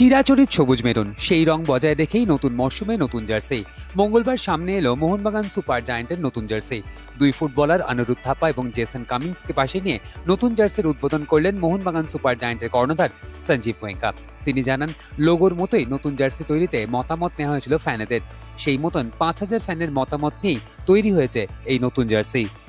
চিরাচরিত সবুজ মেরুন সেই রং বজায় রেখেই নতুন মরশুমে নতুন জার্সি। মঙ্গলবার সামনে এলো মোহনবাগান সুপার জায়ান্টের নতুন জার্সি। দুই ফুটবলার অনিরুদ্ধ থাপা এবং জেসন কামিন্সকে পাশে নিয়ে নতুন জার্সির উদ্বোধন করলেন মোহনবাগান সুপার জায়ান্টের কর্ণধার সঞ্জীব গোয়েঙ্কা। তিনি জানান, লোগোর মতোই নতুন জার্সি তৈরিতে মতামত নেওয়া হয়েছিল ফ্যানেদের। সেই মতন ৫,০০০ ফ্যানের মতামত নিয়েই তৈরি হয়েছে এই নতুন জার্সি।